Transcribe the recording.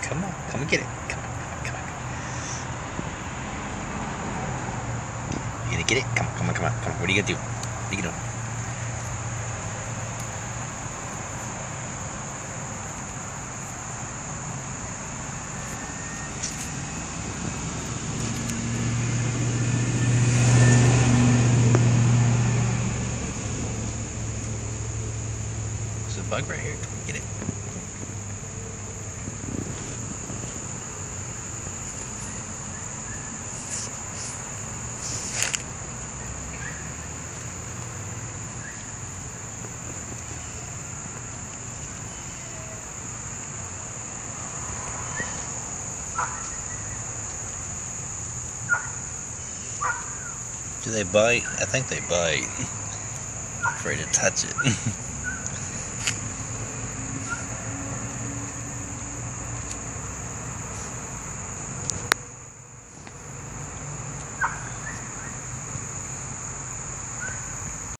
Come on. Come and get it. Come on. Come on. You gonna get it? Come on. Come on. Come on. Come on. What are you gonna do? What are you gonna do? There's a bug right here. Come on, get it. Do they bite? I think they bite. I'm afraid to touch it.